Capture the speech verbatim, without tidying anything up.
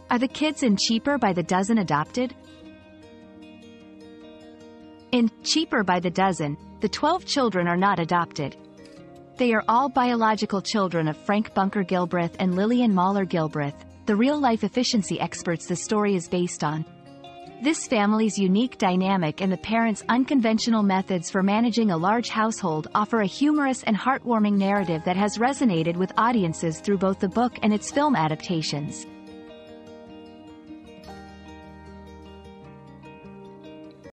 Are the kids in Cheaper by the Dozen adopted? In Cheaper by the Dozen, the twelve children are not adopted. They are all biological children of Frank Bunker Gilbreth and Lillian Gilbreth, the real-life efficiency experts the story is based on. This family's unique dynamic and the parents' unconventional methods for managing a large household offer a humorous and heartwarming narrative that has resonated with audiences through both the book and its film adaptations.